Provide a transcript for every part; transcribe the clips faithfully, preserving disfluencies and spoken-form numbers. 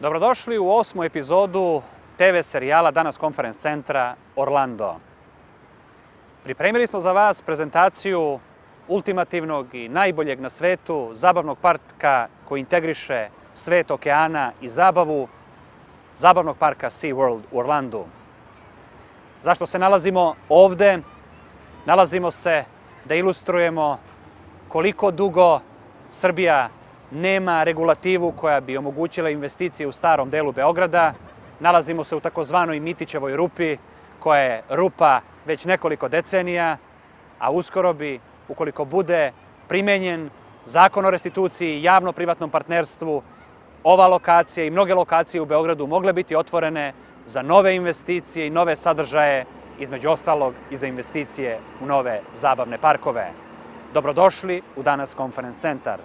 Dobrodošli u osmu epizodu te ve serijala Danas Conference centra Orlando. Pripremili smo za vas prezentaciju ultimativnog i najboljeg na svetu zabavnog parka koji integriše svet okeana i zabavu, zabavnog parka SeaWorld u Orlandu. Zašto se nalazimo ovde? Nalazimo se da ilustrujemo koliko dugo Srbija nema regulativu koja bi omogućila investicije u starom delu Beograda. Nalazimo se u takozvanoj Mitićevoj rupi, koja je rupa već nekoliko decenija, a uskoro bi, ukoliko bude primenjen Zakon o restituciji i javno-privatnom partnerstvu, ova lokacija i mnoge lokacije u Beogradu mogle biti otvorene za nove investicije i nove sadržaje, između ostalog i za investicije u nove zabavne parkove. Dobrodošli u Danas Conference centar.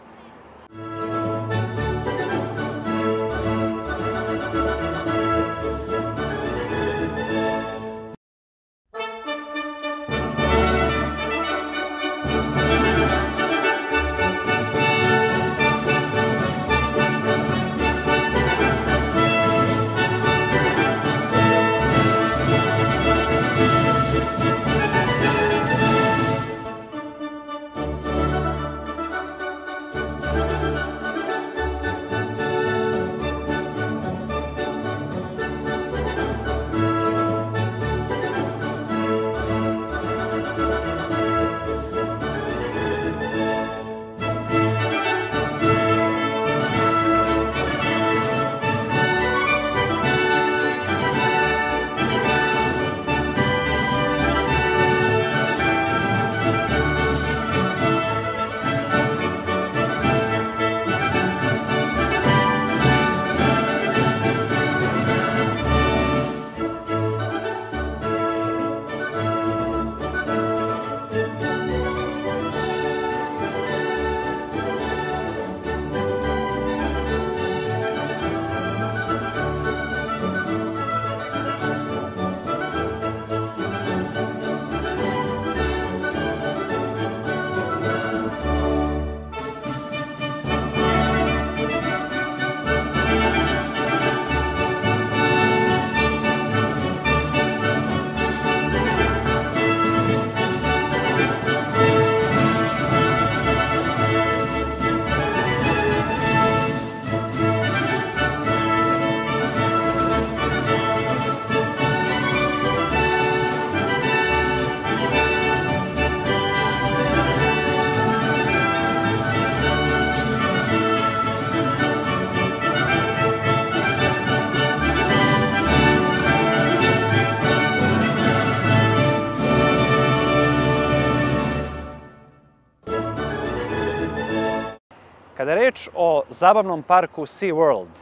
Kada je reč o zabavnom parku SeaWorld,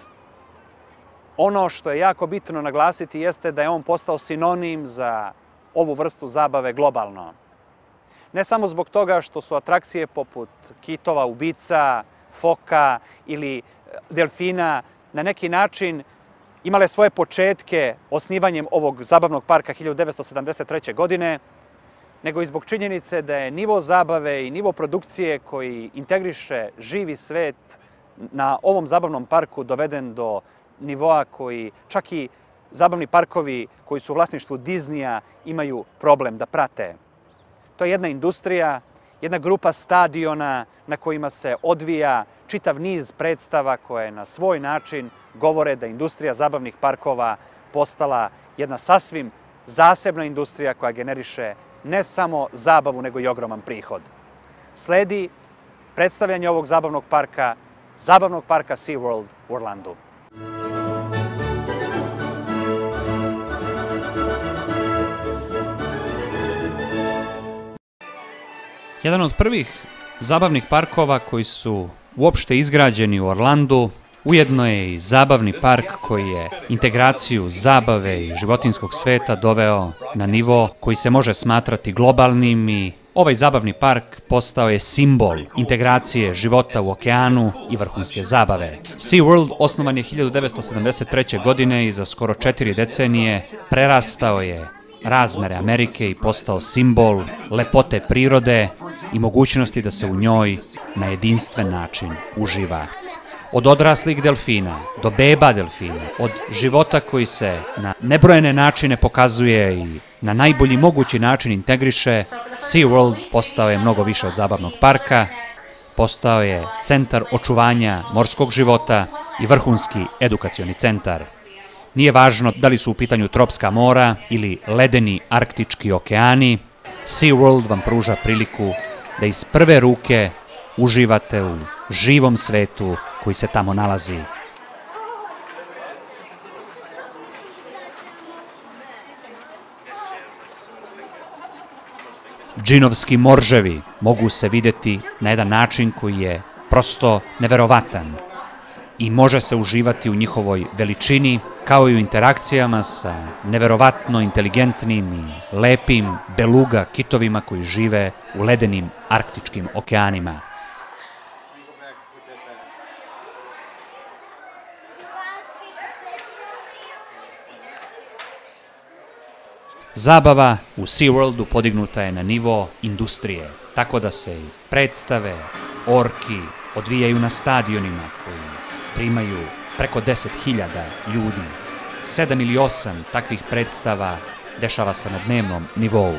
ono što je jako bitno naglasiti jeste da je on postao sinonim za ovu vrstu zabave globalno. Ne samo zbog toga što su atrakcije poput kitova, ubica, foka ili delfina na neki način imale svoje početke osnivanjem ovog zabavnog parka hiljadu devetsto sedamdeset treće. godine, nego i zbog činjenice da je nivo zabave i nivo produkcije koji integriše živi svet na ovom zabavnom parku doveden do nivoa koji čak i zabavni parkovi koji su u vlasništvu Disneya imaju problem da prate. To je jedna industrija, jedna grupa stadiona na kojima se odvija čitav niz predstava koje na svoj način govore da industrija zabavnih parkova postala jedna sasvim zasebna industrija koja generiše ne samo zabavu, nego i ogroman prihod. Sledi predstavljanje ovog zabavnog parka, zabavnog parka SeaWorld u Orlandu. Jedan od prvih zabavnih parkova koji su uopšte izgrađeni u Orlandu, ujedno je i zabavni park koji je integraciju zabave i životinjskog sveta doveo na nivo koji se može smatrati globalnim i ovaj zabavni park postao je simbol integracije života u okeanu i vrhunske zabave. SeaWorld osnovan je hiljadu devetsto sedamdeset treće. godine i za skoro četiri decenije prerastao je razmere Amerike i postao simbol lepote prirode i mogućnosti da se u njoj na jedinstven način uživa. od odraslih delfina do beba delfina, od života koji se na nebrojene načine pokazuje i na najbolji mogući način integriše, SeaWorld postao je mnogo više od zabavnog parka, postao je centar očuvanja morskog života i vrhunski edukacioni centar. Nije važno da li su u pitanju tropska mora ili ledeni arktički okeani, SeaWorld vam pruža priliku da iz prve ruke uživate u živom svetu koji se tamo nalazi. Džinovski morževi mogu se vidjeti na jedan način koji je prosto neverovatan i može se uživati u njihovoj veličini, kao i u interakcijama sa neverovatno inteligentnim i lepim beluga kitovima koji žive u ledenim arktičkim okeanima. Zabava u SeaWorldu podignuta je na nivo industrije, tako da se i predstave, orki odvijaju na stadionima koji primaju preko deset hiljada ljudi. Sedam ili osam takvih predstava dešava se na dnevnom nivou.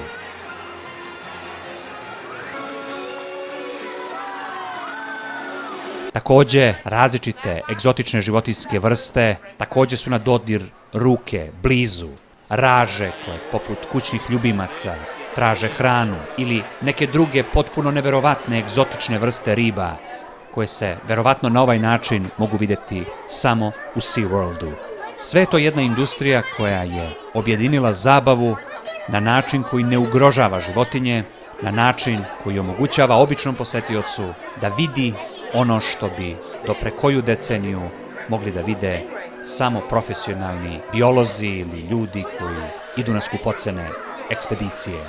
Takođe, različite egzotične životinjske vrste takođe su na dodir ruke, blizu. Raže koje, poput kućnih ljubimaca, traže hranu ili neke druge potpuno neverovatne egzotične vrste riba koje se verovatno na ovaj način mogu vidjeti samo u SeaWorldu. Sve je to jedna industrija koja je objedinila zabavu na način koji ne ugrožava životinje, na način koji omogućava običnom posetiocu da vidi ono što bi do pre koju deceniju mogli da vide samo profesionalni biolozi ili ljudi koji idu na skupocene ekspedicije.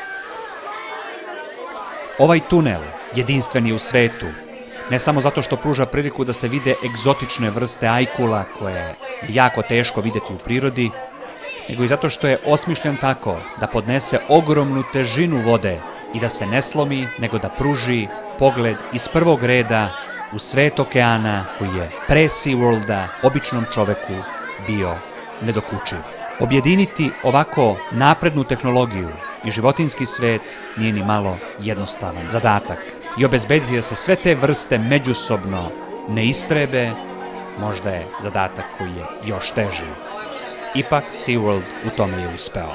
Ovaj tunel jedinstven je u svetu, ne samo zato što pruža priliku da se vide egzotične vrste ajkula koje je jako teško vidjeti u prirodi, nego i zato što je osmišljen tako da podnese ogromnu težinu vode i da se ne slomi, nego da pruži pogled iz prvog reda u svet okeana koji je pre SeaWorlda običnom čoveku bio nedokučiv. Objediniti ovako naprednu tehnologiju i životinjski svet nije ni malo jednostavan zadatak i obezbediti da se sve te vrste međusobno ne istrebe, možda je zadatak koji je još teži. Ipak SeaWorld u tome je uspeo.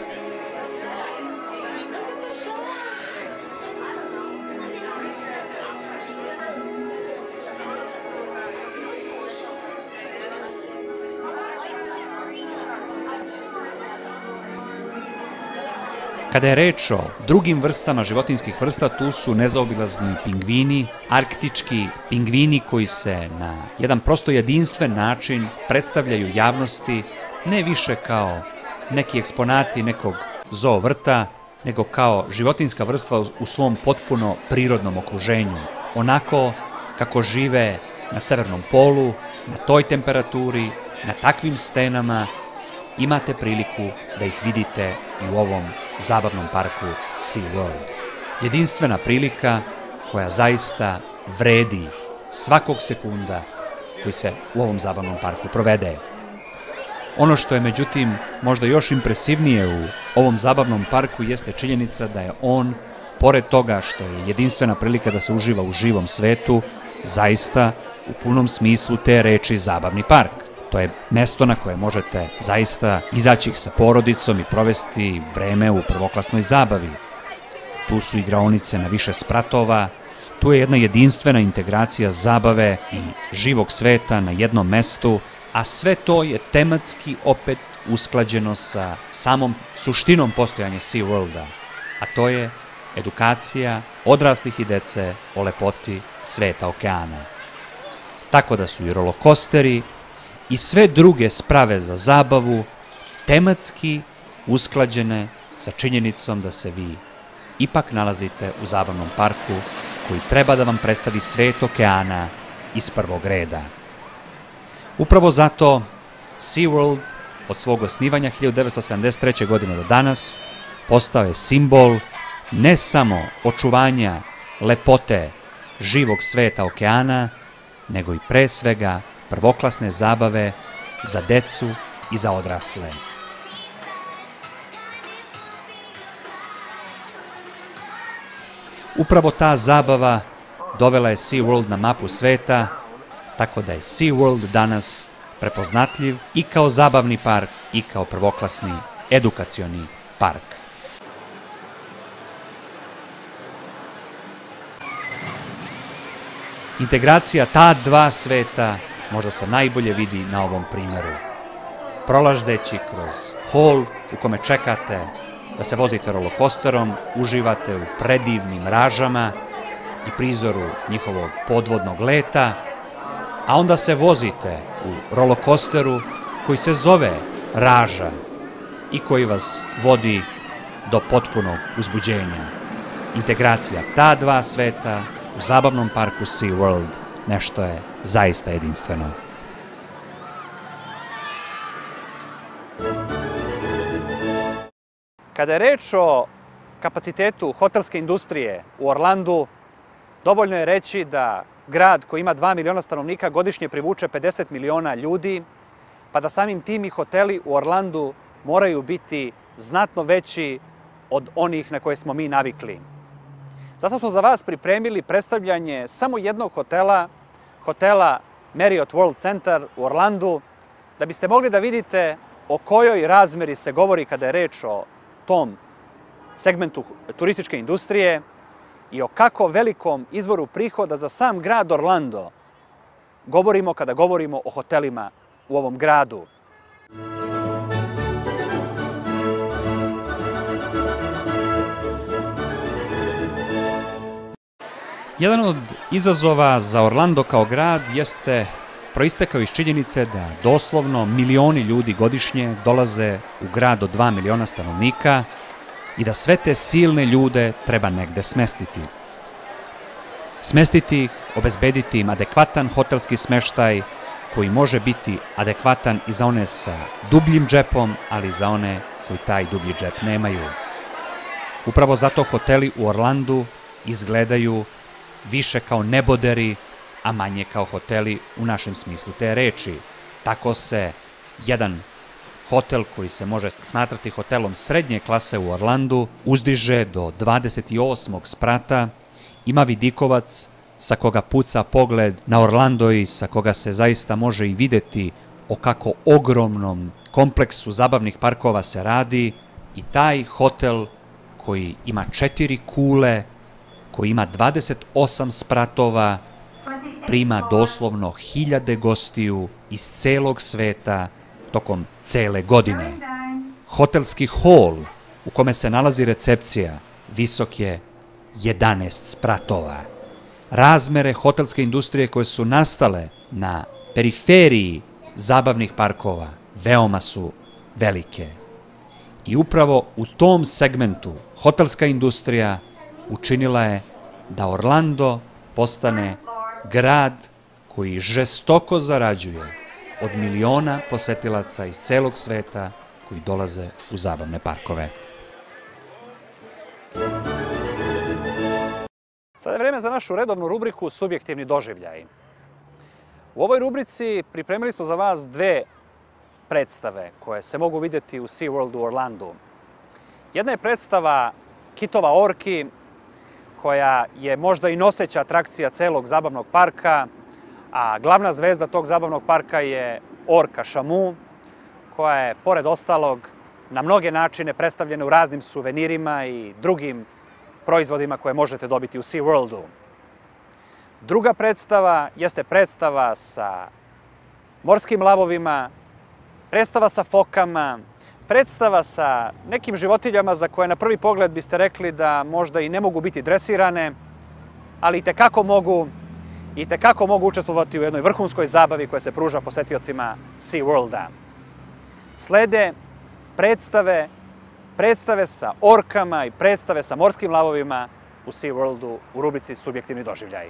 Kada je reč o drugim vrstama životinjskih vrsta, tu su nezaobilazni pingvini, arktički pingvini koji se na jedan prosto jedinstven način predstavljaju javnosti, ne više kao neki eksponati nekog zoo vrta, nego kao životinjska vrsta u svom potpuno prirodnom okruženju. Onako kako žive na severnom polu, na toj temperaturi, na takvim stenama, imate priliku da ih vidite i u ovom zabavnom parku SeaWorld. Jedinstvena prilika koja zaista vredi svakog sekunda koji se u ovom zabavnom parku provede. Ono što je međutim možda još impresivnije u ovom zabavnom parku jeste činjenica da je on, pored toga što je jedinstvena prilika da se uživa u živom svetu, zaista u punom smislu te reči zabavni park. To je mesto na koje možete zaista izaći sa porodicom i provesti vreme u prvoklasnoj zabavi. Tu su igraonice na više spratova, tu je jedna jedinstvena integracija zabave i živog sveta na jednom mestu, a sve to je tematski opet usklađeno sa samom suštinom postojanja SeaWorlda, a to je edukacija odraslih i dece o lepoti sveta okeana. Tako da su i rolokosteri i sve druge sprave za zabavu tematski usklađene sa činjenicom da se vi ipak nalazite u zabavnom parku koji treba da vam predstavi svet okeana iz prvog reda. Upravo zato SeaWorld od svog osnivanja hiljadu devetsto sedamdeset treće. godine do danas postao je simbol ne samo očuvanja lepote živog sveta okeana, nego i pre svega prvoklasne zabave za decu i za odrasle. Upravo ta zabava dovela je SeaWorld na mapu sveta, tako da je SeaWorld danas prepoznatljiv i kao zabavni park i kao prvoklasni edukacioni park. Integracija ta dva sveta možda se najbolje vidi na ovom primjeru. Prolazeći kroz hol u kome čekate da se vozite rollercoasterom, uživate u predivnim ražama i prizoru njihovog podvodnog leta, a onda se vozite u rollercoasteru koji se zove Raža i koji vas vodi do potpunog uzbuđenja. Integracija ta dva sveta u zabavnom parku SeaWorld nešto je zaista jedinstveno. Kada je reč o kapacitetu hotelske industrije u Orlandu, dovoljno je reći da grad koji ima dva miliona stanovnika godišnje privuče pedeset miliona ljudi, pa da samim tim i hoteli u Orlandu moraju biti znatno veći od onih na koje smo mi navikli. Zato smo za vas pripremili predstavljanje samo jednog hotela, hotela Marriott World Center u Orlandu, da biste mogli da vidite o kojoj razmeri se govori kada je reč o tom segmentu turističke industrije i o kako velikom izvoru prihoda za sam grad Orlando govorimo kada govorimo o hotelima u ovom gradu. Jedan od izazova za Orlando kao grad jeste proistekao iz činjenice da doslovno milioni ljudi godišnje dolaze u grad od dva miliona stanovnika i da sve te silne ljude treba negde smestiti. Smestiti ih, obezbediti im adekvatan hotelski smeštaj koji može biti adekvatan i za one sa dubljim džepom, ali i za one koji taj dublji džep nemaju. Upravo zato hoteli u Orlandu izgledaju više kao neboderi, a manje kao hoteli u našem smislu te reči. Tako se jedan hotel koji se može smatrati hotelom srednje klase u Orlandu uzdiže do dvadeset osmog sprata, ima vidikovac sa koga puca pogled na Orlando i sa koga se zaista može i videti o kako ogromnom kompleksu zabavnih parkova se radi i taj hotel koji ima četiri kule, koji ima dvadeset osam spratova, prima doslovno hiljade gostiju iz celog sveta tokom cele godine. Hotelski hol u kome se nalazi recepcija visok je jedanaest spratova. Razmere hotelske industrije koje su nastale na periferiji zabavnih parkova veoma su velike. I upravo u tom segmentu hotelska industrija učinila je da Orlando postane grad koji žestoko zarađuje od miliona posetilaca iz celog sveta koji dolaze u zabavne parkove. Sada je vreme za našu redovnu rubriku Subjektivni doživljaj. U ovoj rubrici pripremili smo za vas dve predstave koje se mogu vidjeti u SeaWorld u Orlandu. Jedna je predstava Kitova orki, koja je možda i noseća atrakcija celog zabavnog parka, a glavna zvezda tog zabavnog parka je orka Shamu, koja je, pored ostalog, na mnoge načine predstavljena u raznim suvenirima i drugim proizvodima koje možete dobiti u SeaWorldu. Druga predstava jeste predstava sa morskim lavovima, predstava sa fokama, predstava sa nekim životinjama za koje na prvi pogled biste rekli da možda i ne mogu biti dresirane, ali itekako mogu, itekako mogu učestvovati u jednoj vrhunskoj zabavi koja se pruža posetiocima SeaWorlda. Slede predstave, predstave sa orkama i predstave sa morskim lavovima u SeaWorldu u rubrici Subjektivni doživljaj.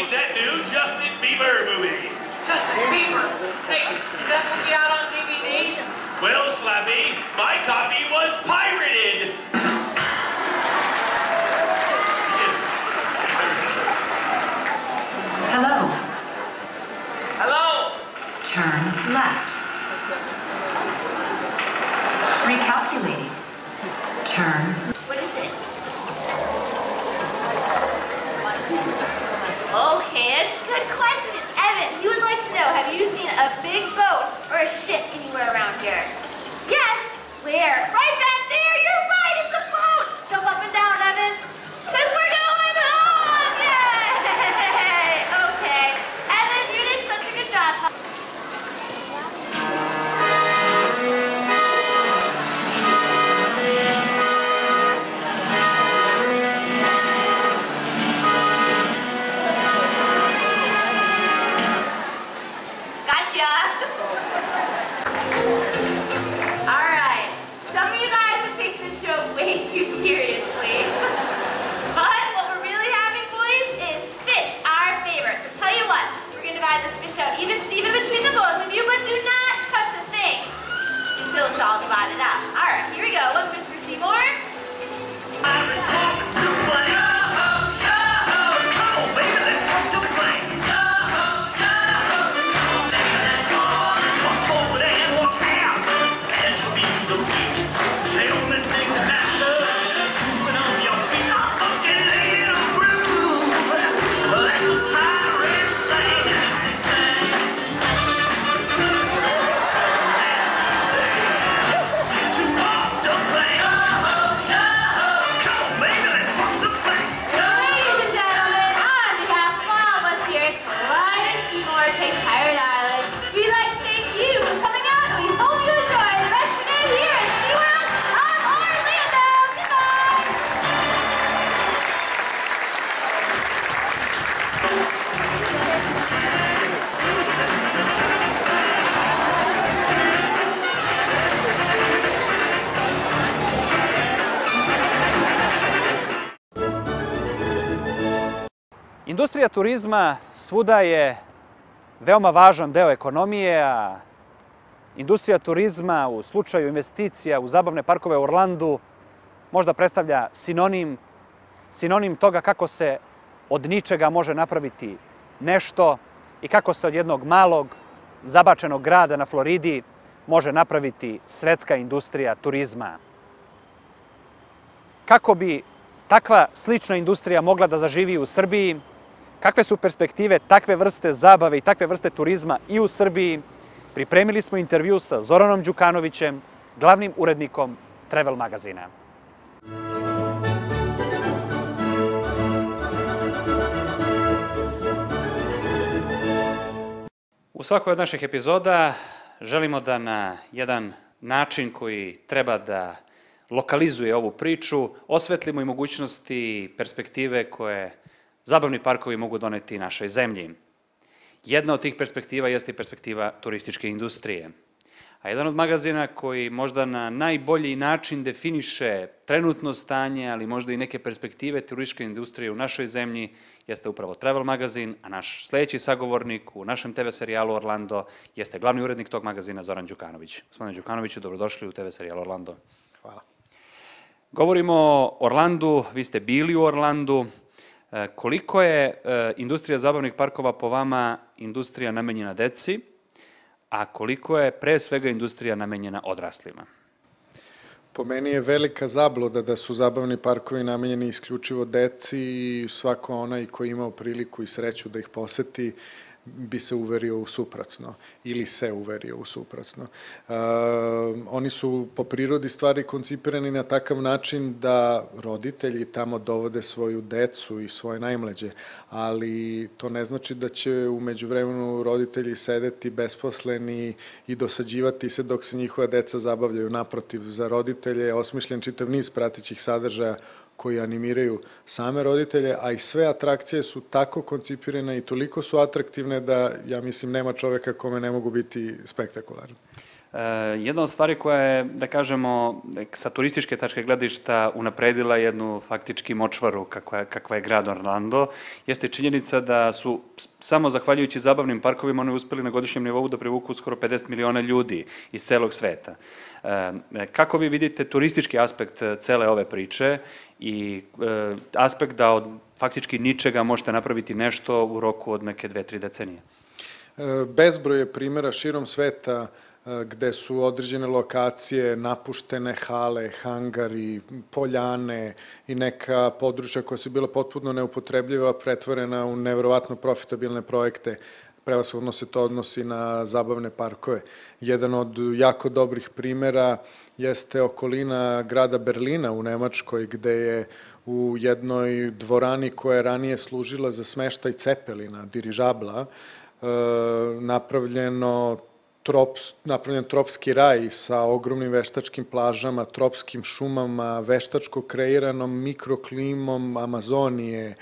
like that new Justin Bieber movie. Justin Bieber? Hey, is that movie out on D V D? Well, Slappy, my copy was pirated. Hello. Hello? Turn left. Recalculating. Turn. What is it? Okay, that's a good question. Evan, you would like to know, have you seen a big boat or a ship anywhere around here? Yes? Where? Right back there! You're right! It's a boat! Jump up and down, Evan. Because we're going home! Yay! Okay. Evan, you did such a good job. Gotcha! Alright, some of you guys would take this show way too seriously. But what we're really having, boys, is fish, our favorite. So tell you what, we're going to divide this fish out even Steven between the both of you, but do not touch a thing until it's all divided out. Alright, here we go. One fish for Seymour. Pirates walk to play. Come on, baby, let's walk to play. Walk forward and walk out. That should be the beat. The only thing that matters is moving on your feet. Okay, lay in a groove. Let the pirates sing. To walk to play. Come on, baby, let's walk to play. Ladies and gentlemen, on behalf of all of us here at Clyde and Seymour Take Pirate Island, we'd like to thank you for coming out, and we hope you enjoy the rest of the day here at SeaWorld of Orlando. Goodbye! Industrija turizma svuda je veoma važan deo ekonomije, a industrija turizma u slučaju investicija u zabavne parkove u Orlandu možda predstavlja sinonim, sinonim toga kako se od ničega može napraviti nešto i kako se od jednog malog, zabačenog grada na Floridi može napraviti svetska industrija turizma. Kako bi takva slična industrija mogla da zaživi u Srbiji, kakve su perspektive takve vrste zabave i takve vrste turizma i u Srbiji, pripremili smo intervju sa Zoranom Đukanovićem, glavnim urednikom Travel magazina. U svakoj od naših epizoda želimo da na jedan način koji treba da lokalizuje ovu priču, osvetlimo i mogućnosti i perspektive koje zabavni parkovi mogu doneti našoj zemlji. Jedna od tih perspektiva jeste i perspektiva turističke industrije. A jedan od magazina koji možda na najbolji način definiše trenutno stanje, ali možda i neke perspektive turističke industrije u našoj zemlji, jeste upravo Travel magazin, a naš sledeći sagovornik u našem te ve serijalu Orlando jeste glavni urednik tog magazina Zoran Đukanović. Gospodine Đukanoviću, dobrodošli u te ve serijalu Orlando. Hvala. Govorimo o Orlandu, vi ste bili u Orlandu. Koliko je industrija zabavnih parkova po vama industrija namenjena deci, a koliko je pre svega industrija namenjena odraslima? Po meni je velika zabluda da su zabavni parkovi namenjeni isključivo deci i svako onaj koji imao priliku i sreću da ih poseti bi se uverio u suprotno ili se uverio u suprotno. Uh, oni su po prirodi stvari koncipirani na takav način da roditelji tamo dovode svoju decu i svoje najmlađe, ali to ne znači da će u međuvremenu roditelji sedeti besposleni i dosađivati se dok se njihova deca zabavljaju. Naprotiv, za roditelje je osmišljen čitav niz pratećih sadržaja koji animiraju same roditelje, a i sve atrakcije su tako koncipirane i toliko su atraktivne da, ja mislim, nema čoveka kome ne mogu biti spektakularne. Jedna od stvari koja je, da kažemo, sa turističke tačke gledišta unapredila jednu faktički močvaru kakva je, kakva je grad Orlando, jeste činjenica da su samo zahvaljujući zabavnim parkovima oni uspeli na godišnjem nivou da privuku skoro pedeset miliona ljudi iz celog sveta. Kako vi vidite turistički aspekt cele ove priče i aspekt da od faktički ničega možete napraviti nešto u roku od neke dve, tri decenije? Bezbroj je primjera širom sveta gde su određene lokacije, napuštene hale, hangari, poljane i neka područja koja su bila potpuno neupotrebljiva, pretvorena u neverovatno profitabilne projekte. Prevashodno se to odnosi na zabavne parkove. Jedan od jako dobrih primjera jeste okolina grada Berlina u Nemačkoj, gde je u jednoj dvorani koja je ranije služila za smeštaj cepelina, dirižabla, napravljeno Trops, napravljen tropski raj sa ogromnim veštačkim plažama, tropskim šumama, veštačko kreiranom mikroklimom Amazonije,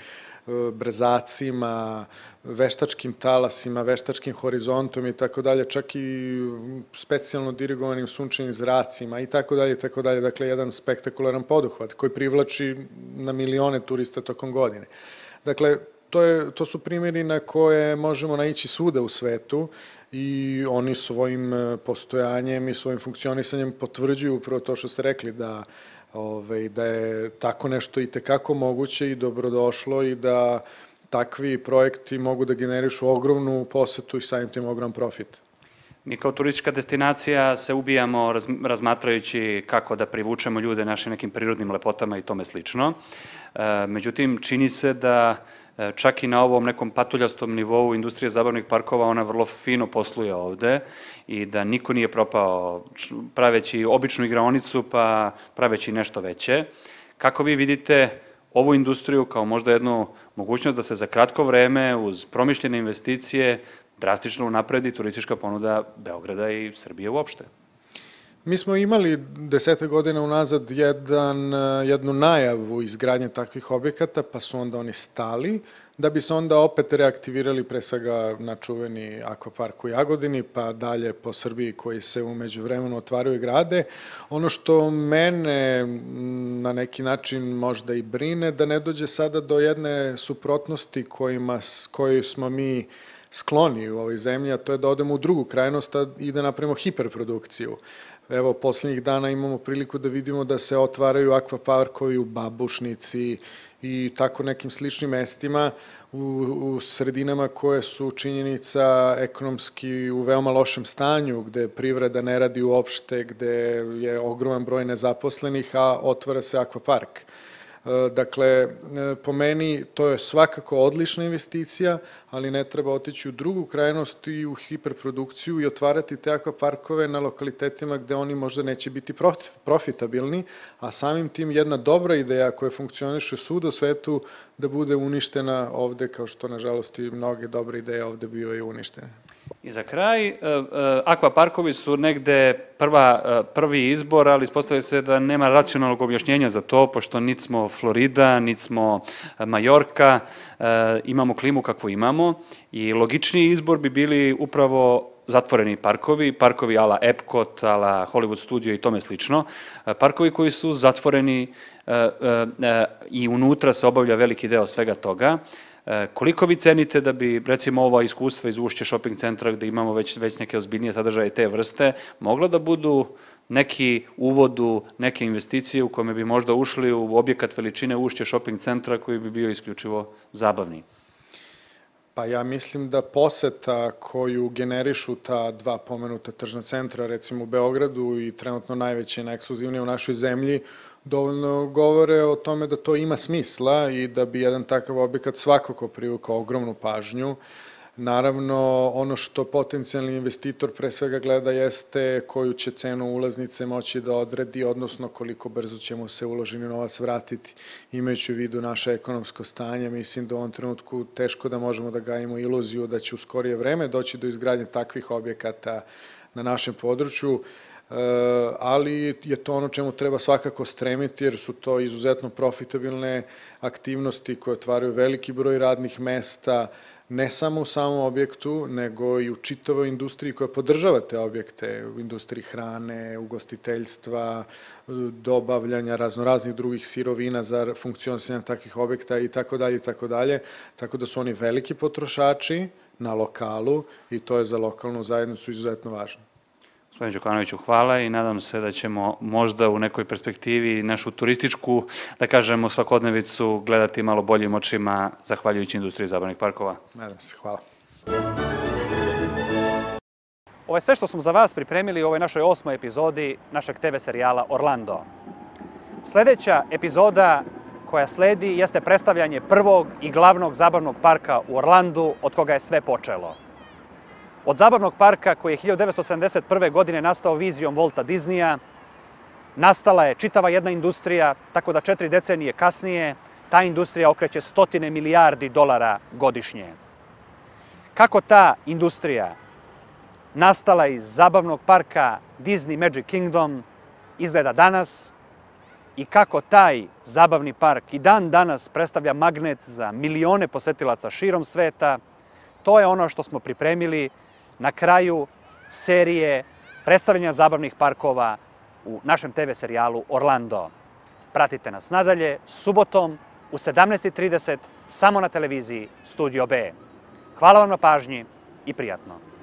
brzacima, veštačkim talasima, veštačkim horizontom i tako dalje, čak i specijalno dirigovanim sunčanim zracima i tako dalje i tako dalje. Dakle, jedan spektakularan poduhvat koji privlači na milione turista tokom godine. Dakle, To, je, to su primjeri na koje možemo naići svuda u svetu i oni svojim postojanjem i svojim funkcionisanjem potvrđuju upravo to što ste rekli, da, ovaj, da je tako nešto i tekako moguće i dobrodošlo i da takvi projekti mogu da generišu ogromnu posetu i samim tim ogrom profit. Mi kao turistička destinacija se ubijamo razmatrajući kako da privučemo ljude našim nekim prirodnim lepotama i tome slično. Međutim, čini se da čak i na ovom nekom patuljastom nivou industrije zabavnih parkova ona vrlo fino posluje ovde i da niko nije propao praveći običnu igraonicu pa praveći nešto veće. Kako vi vidite ovu industriju kao možda jednu mogućnost da se za kratko vreme uz promišljene investicije drastično unapredi turistička ponuda Beograda i Srbije uopšte? Mi smo imali desete godina unazad jedan, jednu najavu izgradnje takvih objekata, pa su onda oni stali, da bi se onda opet reaktivirali pre svega na čuveni akvapark u Jagodini, pa dalje po Srbiji koji se umeđu vremenu otvaraju i grade. Ono što mene na neki način možda i brine, da ne dođe sada do jedne suprotnosti kojima, koju smo mi skloni u ovoj zemlji, a to je da odemo u drugu krajnost i da napravimo hiperprodukciju. Evo, poslednjih dana imamo priliku da vidimo da se otvaraju akvaparkovi u Babušnici i tako nekim sličnim mestima u, u sredinama koje su činjenica ekonomski u veoma lošem stanju, gde privreda ne radi uopšte, gde je ogroman broj nezaposlenih, a otvara se akvapark. Dakle, po meni to je svakako odlična investicija, ali ne treba otići u drugu krajnost i u hiperprodukciju i otvarati te akvaparkove na lokalitetima gde oni možda neće biti profitabilni, a samim tim jedna dobra ideja koja funkcioniše svuda u svetu da bude uništena ovde, kao što nažalost i mnoge dobre ideje ovde bio i uništene. I za kraj, akvaparkovi su negde prva, prvi izbor, ali ispostavlja se da nema racionalnog objašnjenja za to, pošto nit smo Florida, nit smo Majorka, imamo klimu kakvu imamo i logičniji izbor bi bili upravo zatvoreni parkovi, parkovi ala Epcot, ala Hollywood Studio i tome slično, parkovi koji su zatvoreni i unutra se obavlja veliki deo svega toga. Koliko vi cenite da bi, recimo, ova iskustva iz Ušće shopping centra, gde imamo već, već neke ozbiljnije sadržaje te vrste, mogla da budu neki uvod u neke investicije u kome bi možda ušli u objekat veličine Ušće shopping centra koji bi bio isključivo zabavni? Pa ja mislim da poseta koju generišu ta dva pomenuta tržna centra, recimo u Beogradu i trenutno najveće i najekskluzivnije u našoj zemlji, dovoljno govore o tome da to ima smisla i da bi jedan takav objekat svakako privukao ogromnu pažnju. Naravno, ono što potencijalni investitor pre svega gleda jeste koju će cenu ulaznice moći da odredi, odnosno koliko brzo će mu se uloženi novac vratiti. Imajući u vidu naše ekonomsko stanje, mislim da u ovom trenutku teško da možemo da gajimo iluziju da će u skorije vreme doći do izgradnje takvih objekata na našem području, ali je to ono čemu treba svakako stremiti, jer su to izuzetno profitabilne aktivnosti koje otvaraju veliki broj radnih mesta, ne samo u samom objektu, nego i u čitavoj industriji koja podržava te objekte, u industriji hrane, ugostiteljstva, dobavljanja raznoraznih drugih sirovina za funkcionisanje takvih objekta i tako dalje i tako dalje. Tako da su oni veliki potrošači na lokalu i to je za lokalnu zajednicu izuzetno važno. Gospodin Đukanoviću, hvala i nadam se da ćemo možda u nekoj perspektivi našu turističku, da kažemo, svakodnevicu gledati malo boljim očima zahvaljujući industriji zabavnih parkova. Nadam se, hvala. Ovo je sve što smo za vas pripremili u ovoj našoj osmoj epizodi našeg te ve serijala Orlando. Sledeća epizoda koja sledi jeste predstavljanje prvog i glavnog zabavnog parka u Orlandu, od koga je sve počelo. Od zabavnog parka koji je hiljadu devetsto sedamdeset prve. godine nastao vizijom Walta Disneya, nastala je čitava jedna industrija, tako da četiri decenije kasnije ta industrija okreće stotine milijardi dolara godišnje. Kako ta industrija nastala iz zabavnog parka Disney Magic Kingdom izgleda danas i kako taj zabavni park i dan danas predstavlja magnet za milione posetilaca širom sveta, to je ono što smo pripremili na kraju serije predstavljanja zabavnih parkova u našem te ve serijalu Orlando. Pratite nas nadalje subotom u sedamnaest i trideset samo na televiziji Studio B. Hvala vam na pažnji i prijatno.